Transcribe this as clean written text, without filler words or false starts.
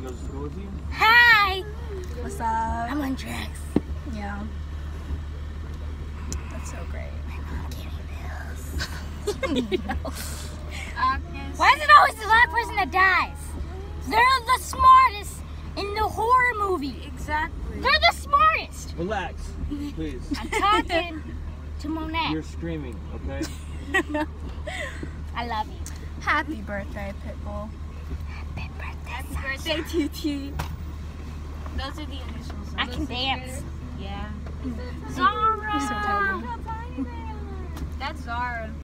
go to school with you? Hi! What's up? I'm on drugs. Yeah. That's so great. My mom gave me pills. Agnes. Why is it always the last person that dies? They're the smartest in the horror movie. Exactly. They're the smartest. Relax, please. I'm talking to Monet. You're screaming, okay? I love you. Happy birthday, Pitbull. Happy birthday. Happy birthday, TT. Those are the initials. I can dance. Yeah. Zara. You're so terrible. That's Zara.